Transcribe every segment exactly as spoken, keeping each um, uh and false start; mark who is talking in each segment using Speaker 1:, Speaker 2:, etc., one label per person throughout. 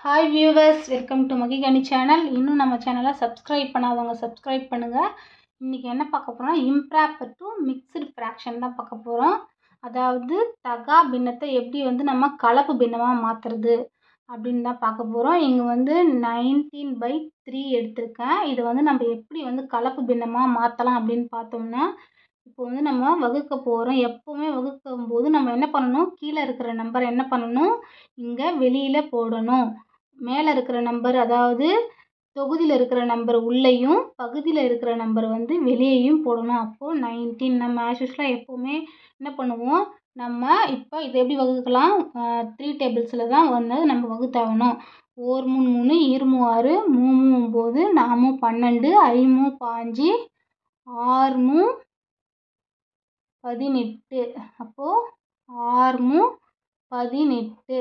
Speaker 1: Hi viewers, welcome to மகிகனி channel. இன்னும் நம்ம சேனலை சப்ஸ்கிரைப் பண்ணாதவங்க சப்ஸ்கிரைப் பண்ணுங்கள். இன்றைக்கி என்ன பார்க்க போகிறோம், இம்ப்ராப்பர் டு மிக்சடு ஃப்ராக்ஷன் தான் பார்க்க போகிறோம். அதாவது தகா பின்னத்தை எப்படி வந்து நம்ம கலப்பு பின்னமாக மாற்றுறது அப்படின்னு தான் பார்க்க போகிறோம். இங்கே வந்து நைன்டீன் பை த்ரீ எடுத்திருக்கேன். இதை வந்து நம்ம எப்படி வந்து கலப்பு பின்னமாக மாற்றலாம் அப்படின்னு பார்த்தோம்னா, இப்போ வந்து நம்ம வகுக்க போகிறோம். எப்போவுமே வகுக்கும் போது நம்ம என்ன பண்ணணும், கீழே இருக்கிற நம்பரை என்ன பண்ணணும், இங்கே வெளியில் போடணும். மேலே இருக்கிற நம்பர், அதாவது தொகுதியில் இருக்கிற நம்பர் உள்ளேயும் பகுதியில் இருக்கிற நம்பர் வந்து வெளியேயும் போடணும். அப்போது நைன்டீன் நம்ம ஆஸ் யூஸ்வலாக எப்போவுமே என்ன பண்ணுவோம், நம்ம இப்போ இதை எப்படி வகுக்கலாம், த்ரீ டேபிள்ஸில் தான் வந்து நம்ம வகுத்தாகணும். ஓர் மூணு மூணு ஈர்மூ ஆறு மூணு ஒம்பது நாமு பன்னெண்டு ஐமூ பாஞ்சு ஆறுமூ பதினெட்டு. அப்போது ஆறுமூ பதினெட்டு.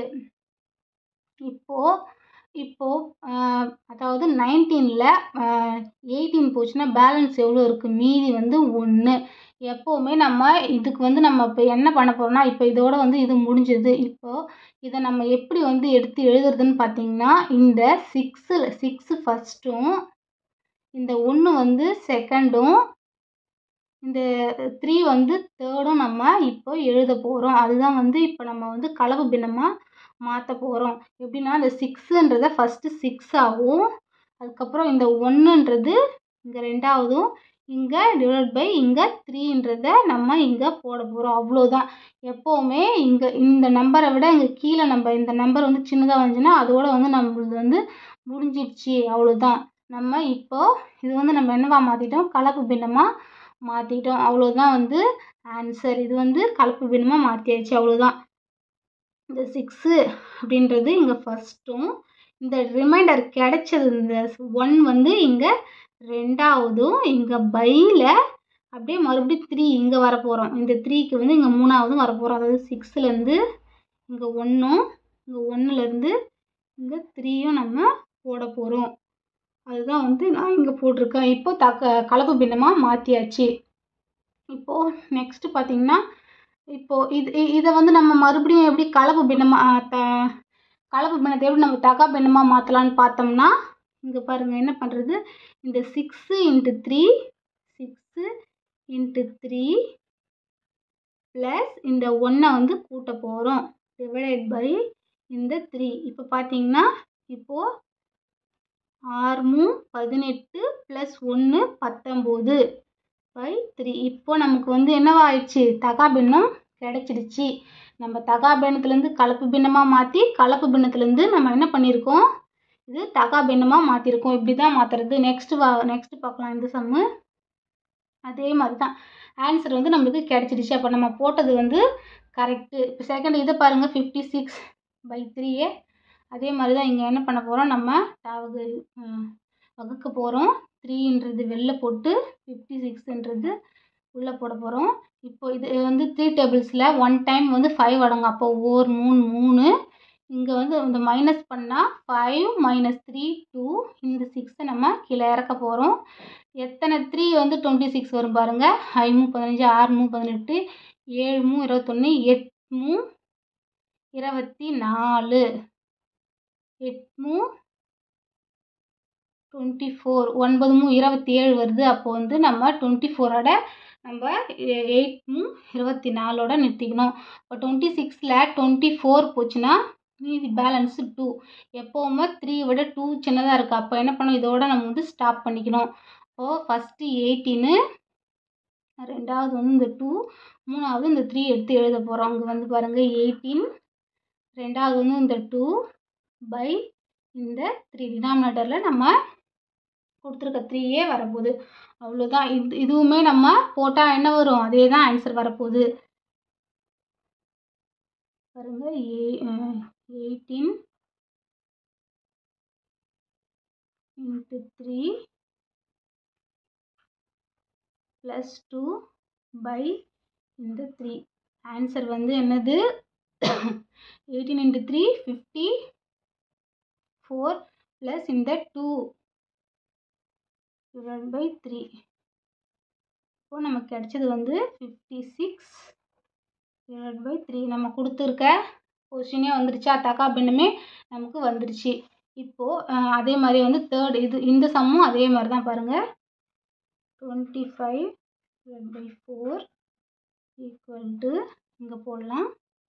Speaker 1: இப்போது இப்போது அதாவது நைன்டீனில் எயிட்டீன் போச்சுன்னா பேலன்ஸ் எவ்வளோ இருக்குது, மீதி வந்து ஒன்று. எப்போவுமே நம்ம இதுக்கு வந்து நம்ம இப்போ என்ன பண்ண போகிறோம்னா, இப்போ இதோட வந்து இது முடிஞ்சது. இப்போது இதை நம்ம எப்படி வந்து எடுத்து எழுதுறதுன்னு பார்த்தீங்கன்னா, இந்த சிக்ஸில் சிக்ஸு ஃபஸ்ட்டும் இந்த ஒன்று வந்து செகண்டும் இந்த த்ரீ வந்து தேர்டும் நம்ம இப்போ எழுத போகிறோம். அதுதான் வந்து இப்போ நம்ம வந்து கலப்பு பின்னமாக மாற்ற போகிறோம். எப்படின்னா, இந்த சிக்ஸுன்றதை ஃபஸ்ட்டு சிக்ஸ் ஆகும், அதுக்கப்புறம் இந்த ஒன்றுன்றது இங்கே ரெண்டாவதும், இங்கே டிவைட் பை இங்கே த்ரீன்றதை நம்ம இங்கே போட போகிறோம். அவ்வளோதான். எப்போவுமே இங்கே இந்த நம்பரை விட இங்கே கீழே நம்ம இந்த நம்பர் வந்து சின்னதாக வந்துச்சுன்னா அதோட வந்து நம்மளுது வந்து முடிஞ்சிடுச்சு, அவ்வளோதான். நம்ம இப்போது இது வந்து நம்ம என்னவா மாற்றிட்டோம், கலப்பு பின்னமாக மாற்றிட்டோம். அவ்வளோதான் வந்து ஆன்சர். இது வந்து கலப்பு பின்னமாக மாற்றியாச்சு, அவ்வளோதான். இந்த சிக்ஸு அப்படின்றது இங்கே ஃபஸ்ட்டும், இந்த ரிமைண்டர் கிடைச்சது இந்த ஒன் வந்து இங்கே ரெண்டாவதும், இங்கே பையில் அப்படியே மறுபடியும் த்ரீ இங்கே வரப்போகிறோம். இந்த த்ரீக்கு வந்து இங்கே மூணாவதும் வரப்போகிறோம். அதாவது சிக்ஸ்லேருந்து இங்கே ஒன்றும், இங்கே ஒன்றுலேருந்து இங்கே த்ரீயும் நம்ம போட போகிறோம். அதுதான் வந்து நான் இங்கே போட்டிருக்கேன். இப்போ தக்க கலப்பு பின்னமாக மாற்றியாச்சு. இப்போது நெக்ஸ்ட்டு பார்த்திங்கன்னா, இப்போது இது இதை வந்து நம்ம மறுபடியும் எப்படி கலப்பு பின்னமாக த கலப்பு பின்னத்தை எப்படி நம்ம தகா பின்னமாக மாற்றலான்னு பார்த்தோம்னா, இங்கே பாருங்கள் என்ன பண்ணுறது, இந்த six into three six into three plus இந்த ஒன்றை வந்து கூட்ட போகிறோம், டிவைடட் பை இந்த த்ரீ. இப்போ பார்த்தீங்கன்னா, இப்போது ஆறுமூ பதினெட்டு ப்ளஸ் ஒன்று பத்தொம்போது பை த்ரீ. இப்போ நமக்கு வந்து என்னவாயிடுச்சு, தகா பின்னம் கிடச்சிடுச்சு. நம்ம தகா பின்னத்துலேருந்து கலப்பு பின்னமாக மாற்றி கலப்பு பின்னத்துலேருந்து நம்ம என்ன பண்ணியிருக்கோம், இது தகா பின்னமாக மாற்றிருக்கோம். இப்படி தான் மாற்றுறது. நெக்ஸ்ட்டு வா நெக்ஸ்ட்டு பார்க்கலாம். இந்த சம்மு அதே மாதிரி தான் ஆன்சர் வந்து நம்மளுக்கு கிடச்சிடுச்சு. அப்போ நம்ம போட்டது வந்து கரெக்டு. இப்போ செகண்ட் இதை பாருங்கள், ஃபிஃப்டி சிக்ஸ் பை த்ரீயே அதே மாதிரி தான் இங்கே என்ன பண்ண போகிறோம், நம்ம டாவுக்கு வகுக்க போகிறோம். த்ரீன்றது வெளில போட்டு ஃபிஃப்டி சிக்ஸ்ன்றது உள்ளே போட போகிறோம். இப்போ இது வந்து த்ரீ டேபிள்ஸில் ஒன் டைம் வந்து ஃபைவ் அடங்கும். அப்போ ஓர் மூணு மூணு, இங்கே வந்து இந்த மைனஸ் பண்ணால் ஃபைவ் மைனஸ் த்ரீ டூ, இந்த சிக்ஸை நம்ம கீழே இறக்க போகிறோம். எத்தனை த்ரீ வந்து டுவெண்ட்டி சிக்ஸ் வரும் பாருங்கள். ஐமூ பதினஞ்சு ஆறுமூ பதினெட்டு ஏழுமூ இருபத்தொன்று எட்மூ இருபத்தி நாலு எட்மூ டுவெண்ட்டி ஃபோர் ஒன்பதுமூ இருபத்தி ஏழு வருது. அப்போ வந்து நம்ம டுவெண்ட்டி ஃபோரோட நம்ம எயிட்மூ இருபத்தி நாலோட நிறுத்திக்கணும். இப்போ டுவெண்ட்டி சிக்ஸில் டுவெண்ட்டி ஃபோர் போச்சுன்னா மீதி பேலன்ஸு டூ. எப்போவுமே த்ரீ விட டூ சின்னதாக இருக்குது. அப்போ என்ன பண்ணணும், இதோட நம்ம வந்து ஸ்டாப் பண்ணிக்கணும். இப்போது ஃபஸ்ட்டு எயிட்டீனு, ரெண்டாவது வந்து இந்த டூ, மூணாவது இந்த த்ரீ எடுத்து எழுத போகிறோம். அங்கே வந்து பாருங்கள் எயிட்டீன், ரெண்டாவது வந்து இந்த டூ பை இந்த த்ரீ. டினாமினேட்டரில் நம்ம கொடுத்துருக்க த்ரீயே வரப்போகுது. அவ்வளோதான். இது இதுவுமே நம்ம போட்டால் என்ன வரும், அதே தான் ஆன்சர் வரப்போகுது. பாருங்கள், eighteen into three plus two by இந்த த்ரீ. ஆன்சர் வந்து என்னது, eighteen into three fifty four plus இந்த டூ டிவைட் பை த்ரீ. இப்போது நமக்கு கிடைச்சது வந்து fifty six divide by three. நம்ம கொடுத்துருக்க பொசிஷனே வந்துருச்சா, தகா பின்னமே நமக்கு வந்துருச்சு. இப்போது அதே மாதிரி வந்து தேர்ட் இது இந்த சம்மும் அதே மாதிரி தான் பாருங்கள். Twenty five by four equal to இங்கே போடலாம்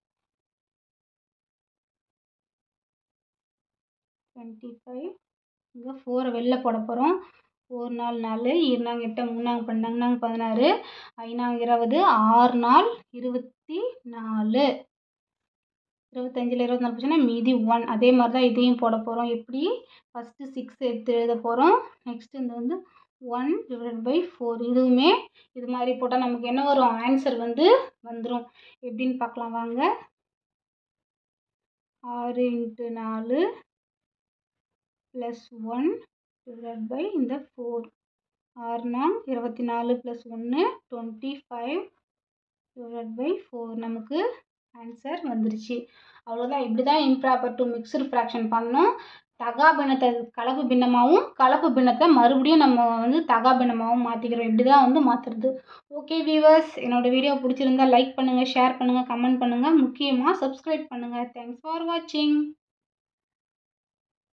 Speaker 1: டுவெண்ட்டி ஃபைவ் இங்கே ஃபோரை வெளில போட போகிறோம். ஃபோர் நாள் நாலு, இருநாங்க எட்டு, மூணாங்க பன்னெண்டாங்க பதினாறு, ஐநாங்க இருபது, ஆறு நாள் இருபத்தி நாலு, இருபத்தஞ்சில் இருபத்தி நாலு போச்சுன்னா மீதி ஒன். அதே மாதிரி தான் இதையும் போட போகிறோம். எப்படி ஃபஸ்ட்டு சிக்ஸ் எடுத்து எழுத போகிறோம். நெக்ஸ்ட்டு இந்த வந்து ஒன் டிவைட் பை ஃபோர். இதுவுமே இது மாதிரி போட்டால் நமக்கு என்ன வரும், ஆன்சர் வந்து வந்துடும். எப்படின்னு பார்க்கலாம் வாங்க. ஆறு இன்ட்டு நாலு ப்ளஸ் ஒன் டிவைட் பை இந்த ஃபோர். ஆறுனா இருபத்தி நாலு ப்ளஸ் ஒன்று twenty five divide by four. நமக்கு ஆன்சர் வந்துருச்சு. அவ்வளோதான். இப்படி தான் இம்ப்ராப்பர் டு மிக்ஸ்டு ஃப்ராக்ஷன் பண்ணோம். தகா பின்னத்தை கலப்பு பின்னமாகவும் கலப்பு பின்னத்தை மறுபடியும் நம்ம வந்து தகா பின்னமாகவும் மாற்றிக்கிறோம். இப்படி தான் வந்து மாற்றுறது. ஓகே வியூவர்ஸ், என்னோடய வீடியோ பிடிச்சிருந்தா லைக் பண்ணுங்கள், ஷேர் பண்ணுங்கள், கமெண்ட் பண்ணுங்கள், முக்கியமாக சப்ஸ்கிரைப் பண்ணுங்கள். தேங்க்ஸ் ஃபார் வாட்சிங்.